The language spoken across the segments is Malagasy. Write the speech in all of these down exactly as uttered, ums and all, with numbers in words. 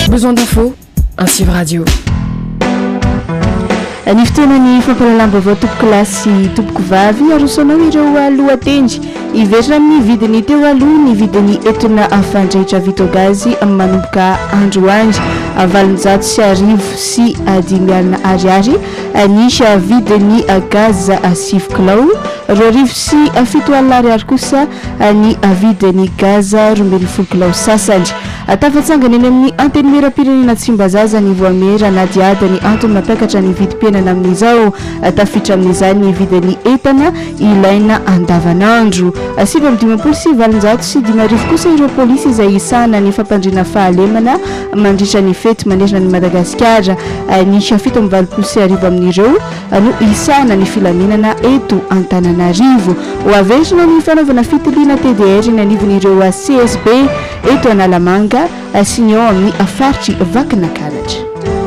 Besoin d'infos, Antsiva radio. Ny fotoanany fampalalam-baovao tompoko lahy sy tompoko vavy arosanao ireo lohatendry iverina amin'ny vidiny teo aloha ny vidiny entona fandraitra vito gazy manomboka andro andry valonjato sy arivo sy dimy alina ariary nisy vidiny gaz sivy kilao roa arivo sy fito alina ariary kosa ny vidiny gaz roa ambin'ny folo kilao sasany tafatsangana eny amin'ny anteny miram-pirenena Tsimbazaza ny voamera na diady ny antony mampiakatra ny vidim-piainana amin'izao tafiditra amin'izany ny vidiny entana ilaina andavanandro sivy amby dimampolo sy valonjato sy dimy arivo kosa ireo polisy izay isana ny fampandriana fahalemana mandritra ny fety manerana ny Madagasikara nisy fito amby valopolo sy arivo amin'ireo no isana ny filaminana eto Antananarivo ho averina ny fanaovana fitiliana T D R ny anivon'ireo C S B eto Analamanga sy ny ao amin'ny faritry Vakinakaratra.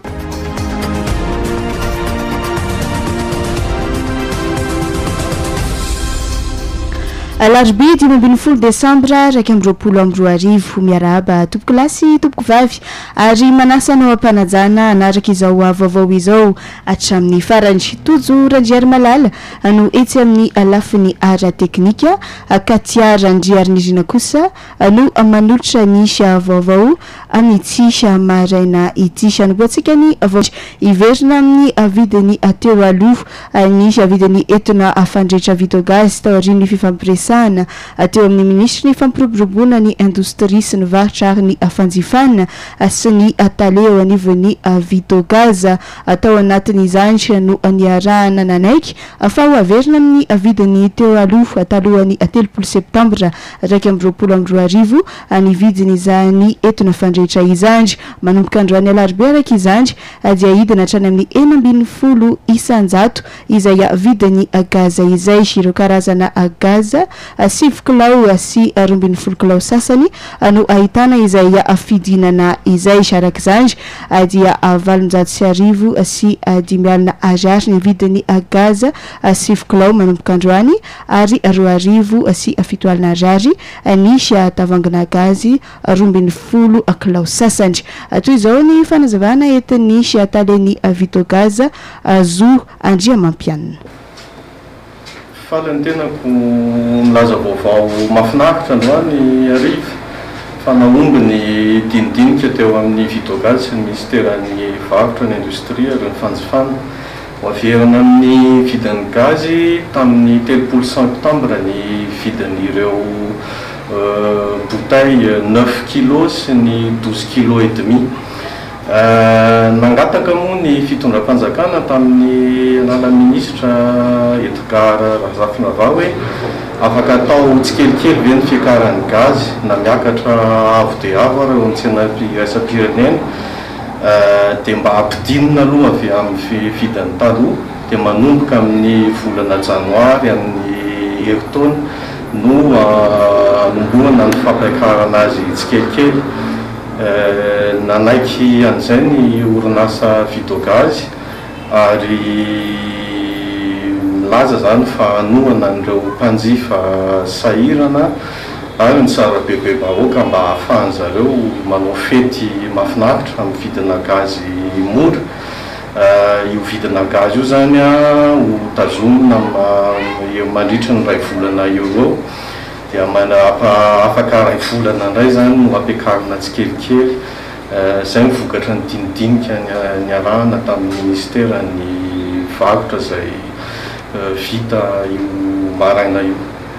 Alarobia dimy ambin'ny folo Decembre raika amby roapolo amby roa arivo miarahaba tompoko lahy sy tompoko vavy ary manasa anao ampanajana anaraka izao vaovao izao hatramin'ny farany tojo Randriary Malala no etsy amin'ny lafiny ara teknika Katia Randriary Nirina kosa no manolotra nisy vaovao amin'ny tsisy maraina ity sanoboantsika ny vaovao iverina amin'ny vidiny teo aloha nisy vidiny entona fandrehitra vito gazy tao aorian'ny fifampiresana teo amin'ny ministry ny fampiroboroboana ny indostria sy ny varotra ary ny fanjifana sy ny taleo anivon'ny vito gaz atao anatin'izany no niarahana nanaiky fa ho averina amin'ny vidiny teo aloha talohan'ny telopolo septambra raika amby roapolo amby roa arivo ny vidiny izany entona fandrehitra izany manomboka androany alarobia araiky izany dia hidina hatrany amin'ny enina ambin'ny folo isanjato izay vidiny gaz izay ireo karazana gaz sivy kilao sy roa ambin'ny folo kilao sasany no ahitana izay fidinana izay araka izany dia valonjato sy arivo sy dimy alina ariary ny vidiny gaz sivy kilao manomboka androany ary roa arivo sy fito alina ariary nisy tavangana gazy roa ambin'ny folo kilao sasany toy izao ny fanazavana ety nisy taleny vito gaz zo Andriamampianina. Falany tenako milaza vaovao mahafinaritra androany arivo fa naomby ny dinidinika teo amin'ny vito gaz sy ny ministeran'ny varotra ny indostria ary ny fanjifana ho averina amin'ny vidin'ny gazy tamin'ny telopolo septambra ny vidin'ireo bouteille neuf kilos sy ny douze kilos et demi nangataka moa ny fitondram-panjakana tamin'ny lala ministra Edgar Razafina hoe afaka atao tsikelikely ve ny fiakaran'ny gazy na miakatra avo dia avo ary ny tsena iraisam-pirenena dia mba ampidinina aloha avy amin'ny vidin'ny taloha dia manomboka amin'ny volana janoary amin'ny heritaona no anombohana ny fampiakarana azy tsikelikely nanaiky an'izay ny orinasa vito gaz ary milaza zany fa anohana an'ireo mpanjifa sahirana ary ny sarabebe bahoaka mba ahafahany zareo manao fety mahafinaritra amin'ny vidina gazy mora. Io vidina gazy io zany ho tazomina mandritra ny ray volana eo eo dia mana afaka ray volana indray zany no ampiakarina tsikelikely zay mivokatra ny dinidinika ny arahana tamin'ny ministera ny varotra zay vita io maraina io.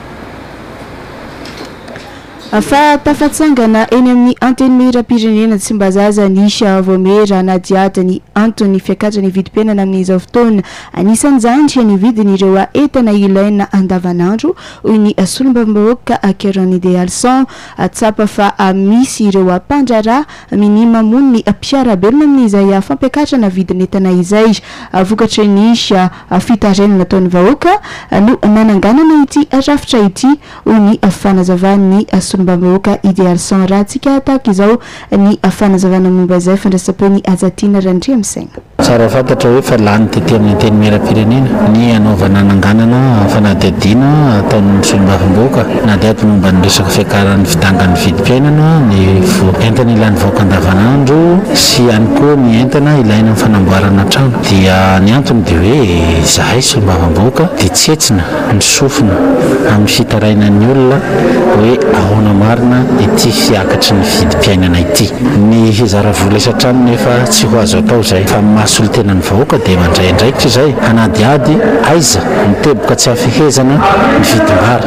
Fa tafatsangana eny amin'ny anteny miram-pirenena Tsimbazaza nisy voamera na diady ny antony fiakatrany vidim-piainana amin'izao fotoana anisan'izany ny vidin'ireo entana ilaina andavanandro hoy ny solombam-bahoaka Kerony de Alson tsapa fa misy ireo mpandrara minimum ny mpiarabelona amin'izay fampiakatrana vidin'entana izay vokatra nisy fitarenana nataon'ny vahoaka no nananganana ity rafitra ity hoy ny fanazavany Bahoaka idéal sans raha tsika tahaka izao ny fanazavana momba izay fandraisam-peo ny Azatina Randriamisaigna. tsara fantatra hoe fa lany tety amin'ny teny miaram-pirenena ny anaovana nanganana fanadihadiana ataon'ny solombavam-boaka na dia ato momba ny resaka fiakaran'ny fidangan'ny vidim-piainana ny entana ilany vaoaka andavanandro sy ihany koa ny entana ilaina amin'ny fanamboarana trano dia ny antony dia hoe zahay solombavam-boaka dia tsetsina ny sofina amin'ny fitarainan'ny olona hoe ahoana marina ity fiakatry ny vidim-piainana ity ny hizara vola isa-trano nefa tsy ho azo atao zay fa mahasolo tenany vahoaka dia mandray andraikitra izay hanadiady aiza miteboka tsy hafehezana ny vidim-bary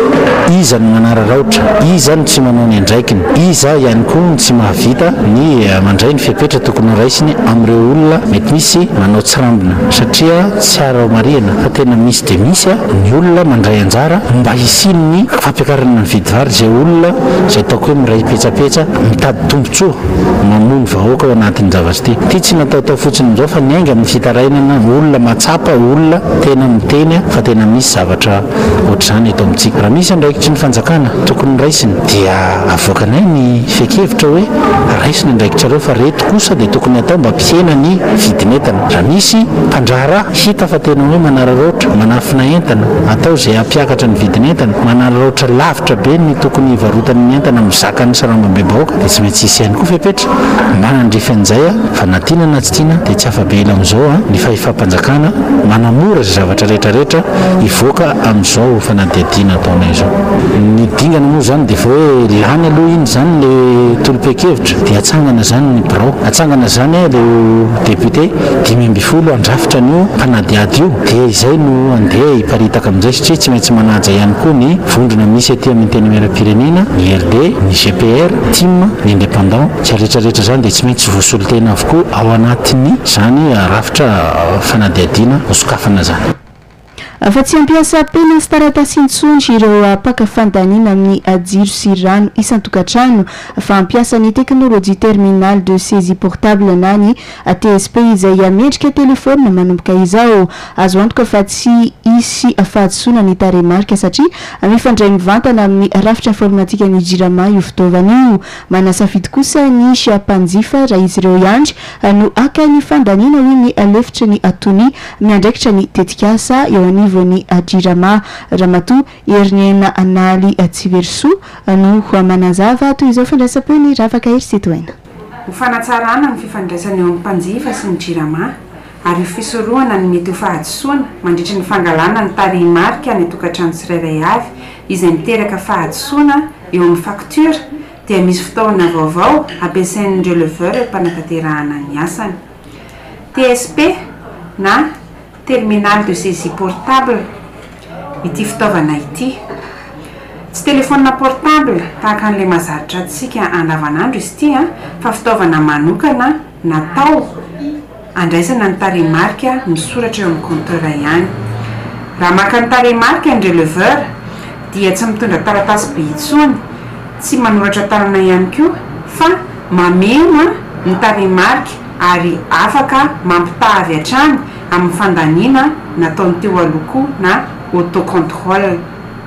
iza ny manara raotra iza ny tsy manao ny andraikiny iza ihany koa ny tsy mahavita ny mandray ny fiapetra tokony raisiny amin'ireo olona mety misy manao tsirambina satria tsy ara-mariana fa tena misy dia misy a ny olona mandray anjara mba hisiny ny fampiakarana ny vidim-vary izay olona izay ataoko hoe miray petsapetsa mitady tombotsoa mamono vahoaka ao anatin'ny zavatra ity ity tsy nataotao fotsiny amin'izao fa niainga amin'ny fitarainana olona matsapa olona tena miteny fa tena misy zavatra ohatr'izany eto amintsika raha misy andraikitry ny fanjakana tokony raisiny dia avoakanay ny fekevitra hoe raisiny andraikitrareo fa reto kosa dia tokony atao mba mpihena ny vidinentana raha misy mpandrara hita fa tena hoe manararoatra manafina entana atao izay hampiakatra ny vidinentana manararoatra lavitra be ny tokony varotany ny entana mizaka ny sarambam-bebahoaka dia tsy maintsy isy ihany koa fiapetra manandrefy an'izay a fa na tiana na tsy tiana dia tsy afa-be ela amin'izao a ny fahefam-panjakana manamora izay zavatra rehetrarehetra hivoaka amin'izao fanadihadiana ataonay izao ny dingana moa zany dia fa hoe lany aloha iny zany le tolo-pe-kevitra dia atsangana zany ny birao atsangana zany a le député dimy amby folo andrafitra an'io mpanadiady io dia izay no andeha hiparitaka amin'izay satria tsy maintsy manaja ihany koa ny vondrona misy aty amin'ny teny miaram-pirenena ny R D ny G P R tim ny indépendant tsy rehetrarehetra zany dia tsy maintsy voasolotena avokoa ao anatiny zany rafitra fanadihadiana hosokafana zany fa tsy ampiasa pena sy taratasy intsony ireo apaka fandaniana amin'ny jiro sy rano isan-tokantrano fa ampiasa ny teknolojia terminal de saisie portable na ny T S P izay amendrika telefona manomboka izao azo antoka fa tsy isy fahadisoana ny taremarika satria mifandray mivantana amin'ny rafitra informatika ny jirama io fitaovana io manasafidy kosa ny mpanjifa raha izy ireo ihany no aka ny fandaniana hoe ny alefitra ny atony miandraikitra ny tetikasa eo anivo ny jirama ramatoa herinena analy tsiverso no manazava toy izao fandraisam-peny ravaka hery setoaina ho fanatsarana ny fifandraisana eo amin'ny mpanjifa sy ny jirama ary fisorohana ny mety ho fahadisoana mandritra ny fangalana ny tarehimarika ny tokantrano tsirairay avy izay miteraka fahadisoana eo amin'ny facture dia misy fitaovana vaovao ampiasain'ireo leveur mpanataterahana ny asany T S P na terminal de saisie portable ity fitaovana ity tsy telefona portable tahaka an'ilay mazaritra antsika andavanandro izy ity a fa fitaovana manokana natao andraisana ny tarehimarika misoratra eo amin'ny compteur ihany raha maka ny tarehimarika ny releveur dia tsy mitondra taratasy be intsony tsy manoratra tanana ihany koa fa mamena ny tarehimarika ary afaka mampitavy hatrany amin'ny fandaniana nataony teo aloko na autocontrôle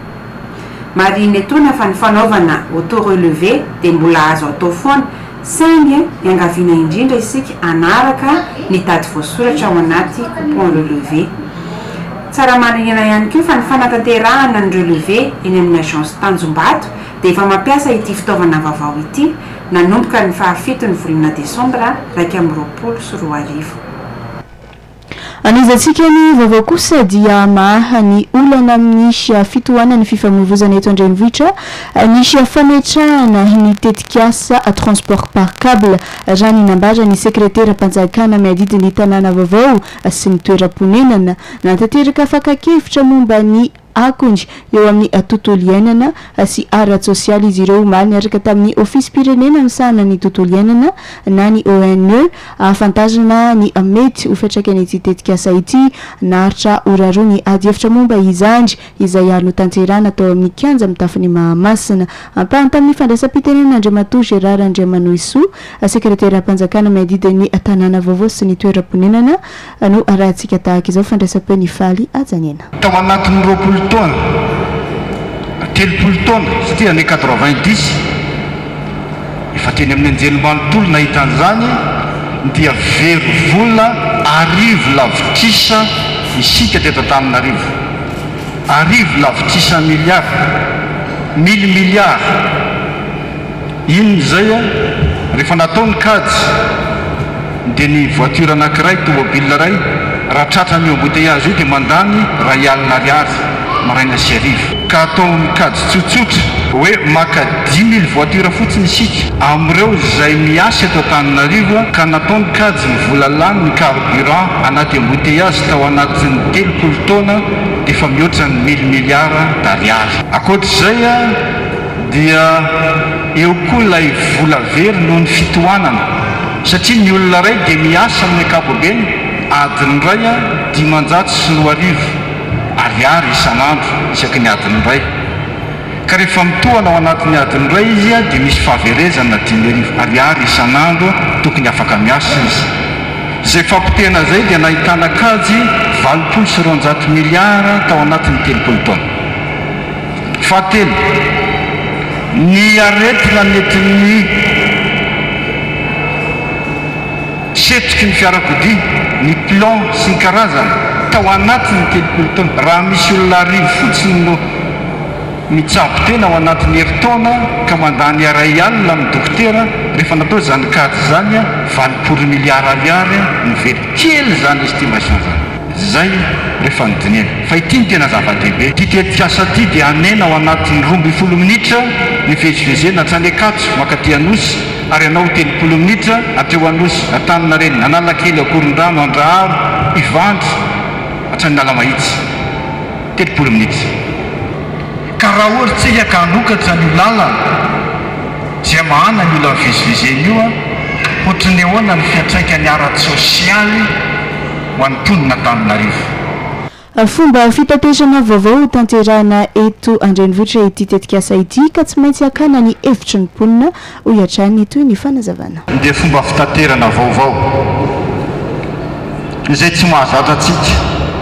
mariny etona fa ny fanaovana auto relevé dia mbola azo atao foana saingy iangaviana indrindra isika anaraka ny tady voasoratra ao anaty coupon relevé tsara manana ihany koa fa ny fanatanterahana ny relevé eny amin'ny agence Tanjombato dia efa mampiasa ity fitaovana vaovao ity nanomboka ny fahafito ny volana Decembre raika amin'ny roapolo sy roa arivo anizatsika ny vaovao kosa dia maha ny olana amin'ny fitohanana ny fifamoivoizana eto andrenivohitra nisy fametrahana ny tetikasa transport par câble raha ny nambara ny sekretera mpanjakana miadidi ny tanàna vaovao sy ny toeram-ponenana nantanteraka fakakevitra momba ny akonjy eo amin'ny tontolo iainana sy ara sosialy izy ireo omaly niaraka tamin'ny ofisy pirenena misahana ny tontolo iainana na ny O N E ahafantarana ny mety ho fiantraikany ity tetikasa ity naharitra oraroa ny ady hevitra momba izandry izay ary no tanterana tao amin'ny kianja mitafiny Mahamasina ampahany tamin'ny fandraisam-pitenena Andriamatoa Gérard Andriamanoisoa sekretera mpanjakana miadidiny tanàna vaovao sy ny toeram-ponenana no arahantsika tahaka izao fandraisam-peny faly ajanena tao anatin'ny roapolo taona telopolo taona satria ny quatre-vingt-dix efa teny amin'ny anjelimanontolo nahita an'izany dia very vola arivo lavitrisa isika teto Antananarivo, arivo lavitrisa milliard mille milliard. Iny zay a rehefa nataony kajy dia ny voiture anankiray tomobile ray raha tratrany embouteillage io dia mandany ray alina ariary maraina sy arivo. Ka ataony kajy tsotsotra hoe maka dix mille voiture fotsiny isika amin'ireo izay miasa eto Antananarivo ka nataony kajy ny vola lany ny carburant anaty embouteillage tao anatin'ny telopolo taona dia efa mihoatra ny mille milliard d'ariary. Akoatr'izay a dia eo koa ilay vola very noho ny fitohanana satria ny olona ray dia miasa amin'ny ankapobeny adiny ray a dimanjato sy roa arivo ariary isan'andro isaky ny adiny ray. Ka rehefa mitohana ao anatin'ny adiny ray izy a dia misy fahaverezana dimy arivo ariary isan'andro tokony afaka miasa izy. Izay fampitehana zay dia nahitana kajy valopolo sy roanjato miliara tao anatin'ny telopolo taona. Fahatelo, ny aretina netin'ny setroky ny fiarakodia, ny plan sy ny karazana tao anatin'ny telopolo taona. Raha misy olona arivo fotsiny no mitsabo tena ao anatin'ny herintaona ka mandany aray alina amin'ny dokotera, rehefa natao zany kajy zany a valopolo miliara ariary ny very kely zany estimation zany. Zay rehefa nydinena fa ity ny tena zava-dehibe. Ty tetikasa ty dia anena ao anatin'ny roa ambin'ny folo minitra nivezivezena hatrany akatso makaty anosy ary anao telopolo minitra hatreo anosy Antaninarenina Analakely Akorondrano Andraharo Ivandry hatrany Nalamahitsy telopolo minitra. Ka raha ohatra tsika ka hanokatra ny lalana zay mahana ny olona mivezivezeny io a ohatrany ahoana ny fiantraikany ara-tsosialy ho an'ny mponina Antananarivo. Fomba fitatesana vaovao tanterahana eto andrenivohitra ity tetikasa ity ka tsy maintsy akana ny hevitry ny mponina ho iatrany toy ny fanazavana. Dia fomba fitaterana vaovao izay tsy mahazatra antsika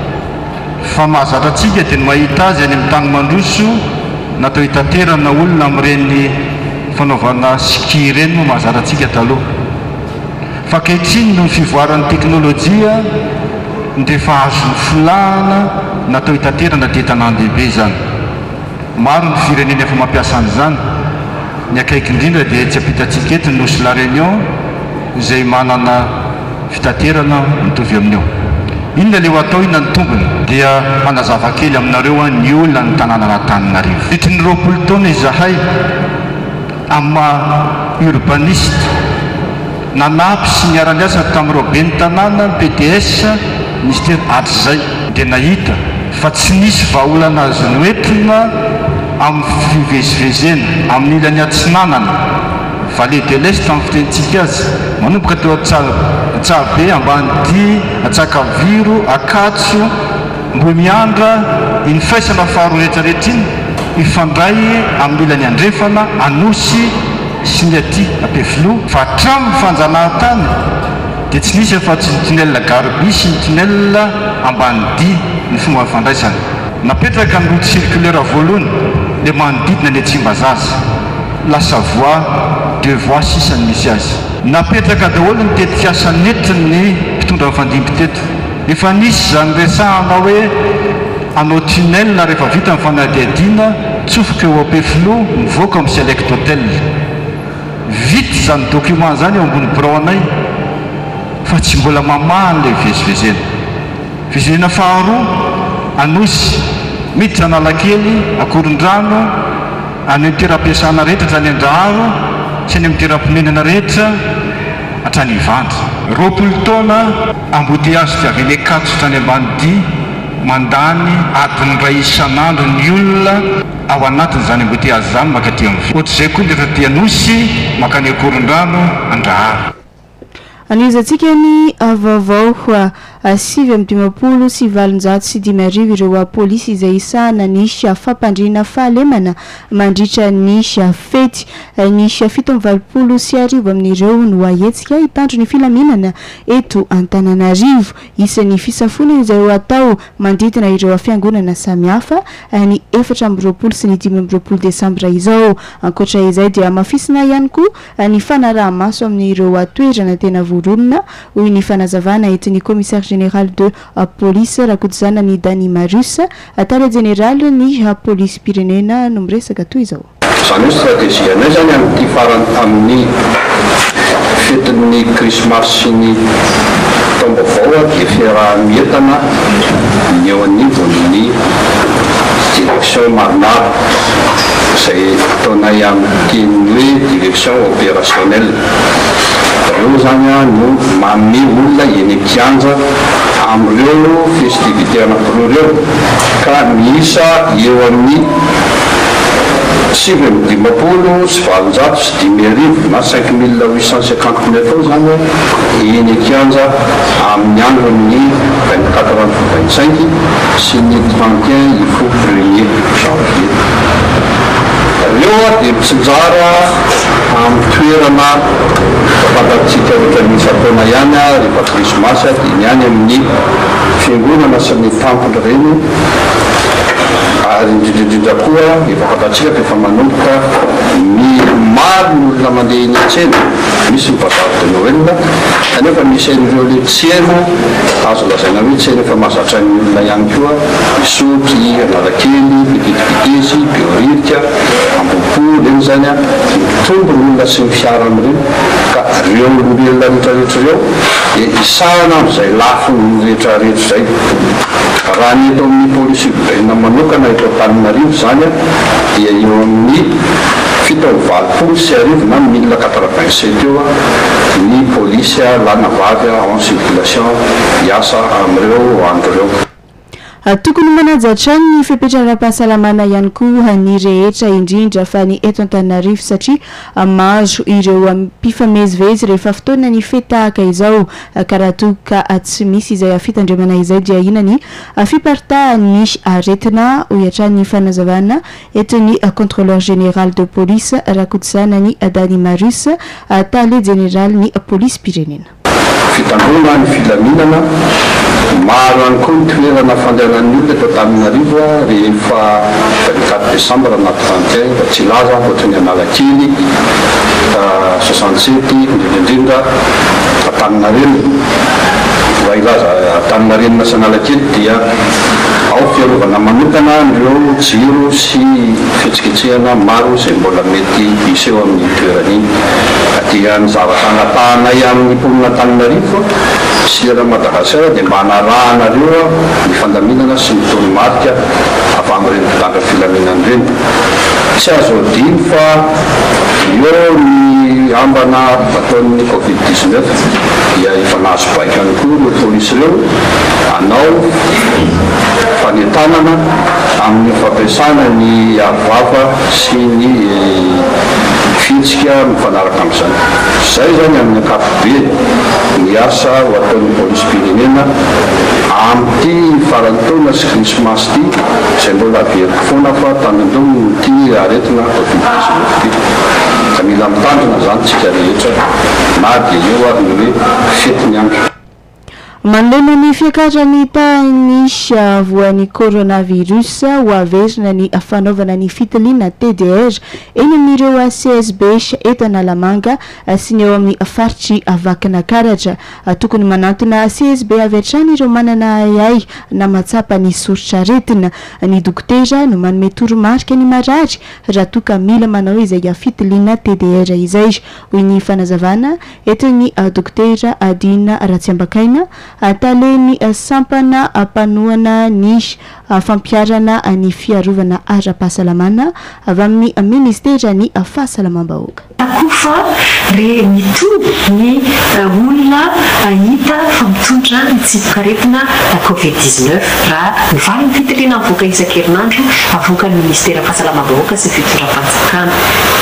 fa mahazatra antsika dia ny mahita azy any amin'ny tany mandroso natao hitaterana olona amin'ireny fanaovana ski ireny no mahazatra antsika taloha. Fa ankehitriny no fivoaran'ny teknôlôjia dia efa azony filahana natao hitaterana dia tanàn-dehibe zany. Maro ny firenena efa mampiasa an'izany. Ny akaiky indrindra dia tsy ampitatsika eto ny Nosy La Réunion izay manana fitaterana mitovy amin'io. Inona leo atao, inona ny tombony? Dia manazava kely aminareo a ny olona ny tanàna Antananarivo. Fitry ny roapolo taona izahay amin'ny maha urbaniste nanapy sy niara-niasa tamin'ireo ben'ny tanàna P D S ministère hatrizay dia nahita fa tsy nisy vahaolana azo noentina amin'ny fivezivezena amin'ny ilany atsinanana Vallée de l'Est amin'ny fitentsika azy manomboka teo Antsabe Ambanidia Atsakaviro Akatso mbo miandra iny faisana faharoa rehetrarehetra iny ifandray amin'ny ilany andrefana Anosy sy ny aty Ampefilo fa hatramin'ny fanjanahantany dia tsy nisy efa tsy ny tunnel Garbi sy ny tunnel Ambanidia ny fomba fandraisana. Napetraka ny route circulaire voalohany dia manodidina ny Tsimbazaza lasa voie deux voies sisa ny misy azy. Napetraka daholo ny tetikasa netiny mpitondra mifandimby teto. Efa nisy zany resahana hoe anao tunnel na rehefa vita ny fanadihadiana tsofoka eo Ampefilo mivoaka amin'ny Select Hotel. Vita zany document zany eo ambony braonay fa tsy mbola mamahany ilay vezivezena. Vezivezena faharoa Anosy miditra Analakely Akorondrano any amin'ny toeram-piasana rehetra hatrany Andraharo sy any amin'ny toeram-pimenana rehetra hatrany Ivandry. Roapolo taona embouteillage tsy avy ny Akatso hatrany Ambanidia mandany adiny ray isan'andro ny olona ao anatin'izany embouteillage zany makaty amin'ny. Ohatr'izay koa rehefa aty Anosy makany Akorondrano Andraharo. Anizatsika ny vaovao sivy amby dimapolo sy valonjato sy dimy arivo ireo polisy izay isahana nisy fampandriana fahalemana mandritra nisy fety nisy fito amby valopolo sy arivo amin'ireo no ahetsika hitandro ny filaminana eto Antananarivo. Isan'ny fisafona izay atao manditina ireo fiangonana samihafa ny efatra amby roapolo sy ny dimy amby roapolo desambra izao. Ankoatra izay dia mafisina ihany koa ny fanaraha-maso amin'ireo toerana tena voronona hoy ny fanazavana etin'ny commissaire général de police rakotsana ny Dani Marius atara général ny police pirenena no miresaka toy izao. Zany stratégie anay zany amin'ity farany amin'ny fetin'ny Christmas sy ny taom-baovao dia fiarah-mientana ny eo anivon'ny direction maromaro izay ataonay amin'ity hoe direction opérationnelle. Reo zany no manome olona eny kianja amin'ireo festivité anakireo ka miisa eo amin'ny sivy amby dimapolo sy valonjato sy dimy arivo na cinq mille huit cent cinquante minutes zany eny kianja amin'ny andron'ny vingt-quatre vingt-cinq sy ny trente et un il faut premier janvier. Reo dia mitsinjara amin'ny toerana fantatsika rehetra misy ataona ihany rehefa krismasy dia ny any amin'ny fiangonana sy ny temple reny. Ary indrindrindrindra koa efa fantatsika rehefa manomboka ny maro ny olona mandeha eny an-tsena misy ny bazary de Noël kanefa misy an'ireo le tsena azo lazaina hoe tsena efa mahazatra ny olona ihany koa misotry analakely pitipitesy beoririka ambopo reny zany a mitombo ny olona sy ny fiara amin'ireny ka reo olombelona rehetrarehetra reo dia isahana amin'izay lafo ny rehetrarehetra zay. Raha ny eto amin'ny polisy urbaine manokana eto Antananarivo zany dia eo amin'ny fito amby valopolo sy arivo na mille quatre-vingt-sept eo ny polisy lana vavy en circulation hiasa amin'ireo andro reo. Tokony manajatra ny fipetraram-pahasalamana ihany koa ny rehetra indrindra fa ny eto Antananarivo satria mahazo ireo mpifamezivezy rehefa fotoana ny fetahaka izao karaha toka tsy misy izay fitandremana izay dia ina ny fiparitahan'ny aretina hoatran'ny fanazavana eton'ny contrôleur général de police rakotsana ny Dani Marius tale général ny police pirenena. Fitandrona ny filaminana maro ihany koa ny toerana fandehanan'ny olona eto Antananarivo rehefa vingt-quatre décembre na trente et un fa tsy laza ohatrany Analakely soixante-sept indrindrindrindra Antaninarenina. Raha ilaza Antaninarenina sy Analakely dia ao fiarovana manokana ireo jiro sy fetsiketsehana maro izay mbola mety hisy eo amin'ny toerana iny. Dia ny zava-sanatanay amin'ny mponina Antananarivo sy raha Madagasikara dia mba hanarahanareo ny fandaminana sy ny toromarika avy amin'ireny mpitandra filaminana ireny. Tsy azo adino fa eo ny ambana ataon'ny covid dix-neuf dia efa nahazo baika ihany koa ireo polisy ireo hanao fanetanana amin'ny fampiasana ny avoava sy ny fihetsika mifanaraka amin'izany. Izay zany amin'ny ankapobeny ny asa ho ataon'ny polisy pirenena amin'ity farany taona sy krismasy ity izay mbola averiko foana fa tanindrono ity aretina covid dix-neuf ity. Ka mila mitandrina zany tsika rehetra na dia eo ary ny hoe fety ny andro. Manlena ny fiakarany tanisy voan'ny coronavirus ho averina ny fanaovana ny fitiliana T D R eny amin'ireo C S B eto Analamanga sy ny eo amin'ny faritry Vakana Karatra. Tokony manantona C S B avy hatrany ireo manana ay na matsapa ny soritra aretina. Ny dokotera no manome toromarika ny marary raha toka mila manao izay fitiliana T D R izay. Hoy ny fanazavana eto ny dokotera Adina Ratsiambakaina ataleny sampana apanoana ny fampiarana ny fiarovana ara-pahasalamana avy amin'ny ministera ny fahasalamam-bahoaka. Akofa re mitombo ny olona hita famitondra ny tsipokaretina covid dix-neuf raha mivaly ny fitiliana avoaka isan-kerinandro avoaka ny ministera fahasalamam-bahoaka sy fitondram-panjakana.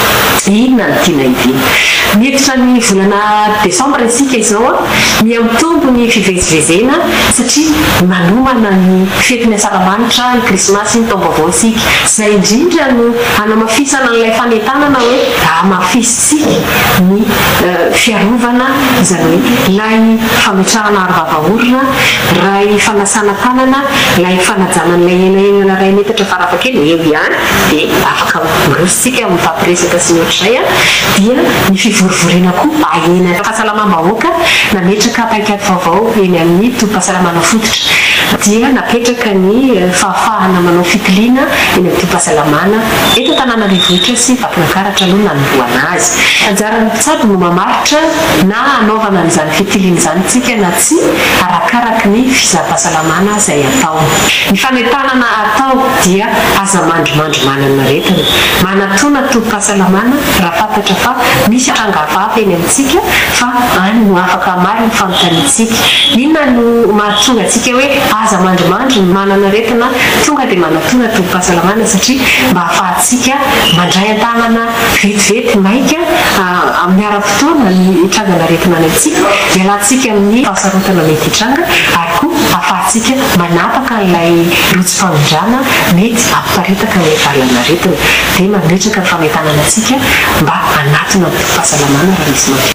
dia inona no tiana hiviana. Miditra ny volana desambra isika izao a miamitombo ny fivezivezena satria manomana ny fetiny asaramanitra ny krismasy ny taom-baovao isika. Izay indrindra no hanamafisana n'ilay fanentanana hoe hamafisitsika ny fiarovana izany hoe ilay fametrahana arovava-orona, ray fanasana tanana, ilay fanajana n'ilay elaelana ray metatra faravakely eo ihany dia afaka mirositsika amin'ny fampiresaka sy ny ohatr'izay a dia ny fivorivoriana koa ahena fahasalamam-bahoaka nametraka paikady vaovao eny amin'ny tobim-pahasalamana fototra dia napetraka ny fahafahana manao fitiliana eny amin'ny tobim-pahasalamana eto Antananarivohitra sy Vakinankaratra aloha nanomboana azy. Anjara ny mpitsabo no mamaritra na anaovana an'izany fitiliana izany tsika na tsy arakaraky ny fizaham-pahasalamana izay atao. Ny fanentanana atao dia aza mandromandro manana aretina manatona tobim-pahasalamana raha fantatra fa misy trangavafa eny amintsika fa any no afaka marina fanotanitsika. Inona no mahatonga antsika hoe aza mandromandro manana aretina tonga dia manatona tobim-pahasalamana satria mba ahafahantsika mandray an-tanana vetivety maika amin'ny ara-potoana ny hitrangana aretina any amintsika ialantsika amin'ny fahasarotana mety hitranga ary koa ahafahantsika manapaka ilay rotsy famindrana mety amparitaka ilay valana aretina dia mandretraka ny fametanana antsika mba anatona tobim-pahasalamana raha misy mav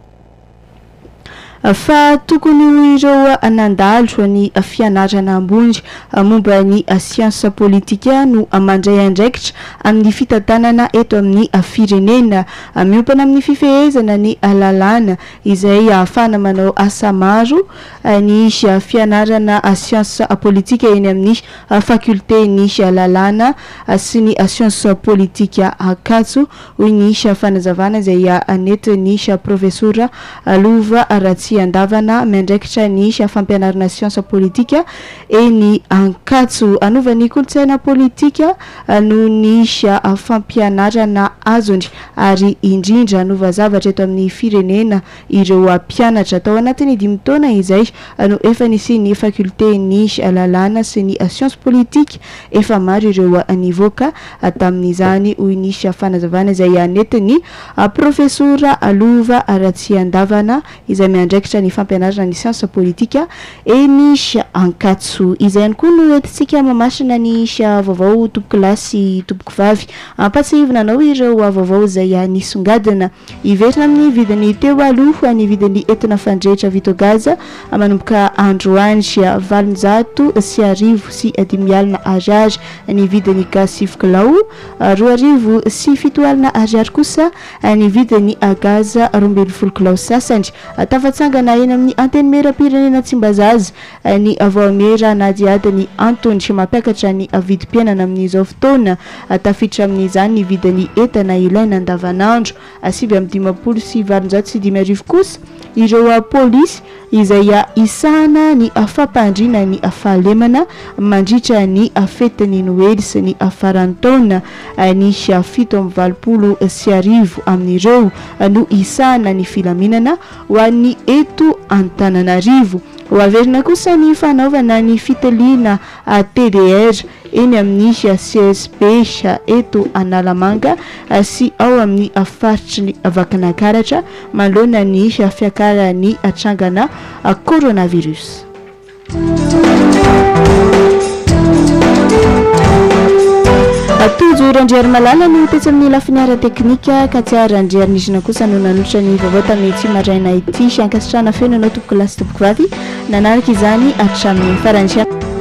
fa tokony ireo anandalo ny fianarana ambony momba ny siansa politika no amandray andraikitra amin'ny fitantanana eto amin'ny firenena miompana amin'ny fifehezana ny lalàna izay ahafana manao asa maro ny fianarana siansa politika eny amin'ny fakulte ny lalàna sy ny siansa politika akatso hoy ny fanazavana izay anetiny profesora Lova Ratsy andavana mendraikitra ny fampianarana siansa politika eny Ankatso anovany kolotsaina politika no ny fampianarana azony ary indrindra anova zavatra eto amin'ny firenena ireo mpianatra tao anatiny dimy taona izay no efa nisy ny fakulte ny lalàna sy ny siansa politika efa maro ireo nivoaka tamin'izany hoy ny fanazavana izay anetiny profesora Lova Ratsy andavana izay miandraikitra ny fampianarana ny siansa politika eny Ankatso. Izay ihany koa no entintsika mamasina ny vaovao tompoklasy tompoko vavy ampatsahivina anao ireo vaovao izay nisongadina iverina amin'ny vidiny teo aloha ny vidiny entina fandrehitra vito gaza manomboka andro andry valonjato sy arivo sy dimy alina ariary ny vidiny gasy kilao roa arivo sy fito alina ariary kosa ny vidiny gaza roa ambin'ny folo kilao sasany tafatsangana eny amin'ny anteny mera pirenena Tsimbazaza ny avaomera nadiady ny antony mampiakatra ny vidim-piainana amin'izao fotoana tafiditra amin'izany ny vidiny entana ilaina andavanandro sivy amin'ny dimampolo sy valonjato sy dimy arivo kosa ireo polisy izay isana ny fampandriana ny fahalemana mandritra ny fetiny Noely sy ny faran'ny taona ny fito amby valopolo sy arivo amin'ireo no isana ny filaminana ho an'ny eto Antananarivo. Ho averina kosa ny fanaovana ny fitiliana T D R eny amin'ny C S P eto Analamanga sy ao amin'ny faritry ny Vakinankaratra manoloana ny fiakaran'ny atrangana coronavirus. Tojo randriary malala no tetsy amin'ny lafiniara teknika ka tsy arandriary nizina kosa no nanolotra ny vaovao tamin'ny tsy maraina ity ankasitrana feno anao tompoko lasy tompoko vavy nanaraka izany hatramin'ny farantsiana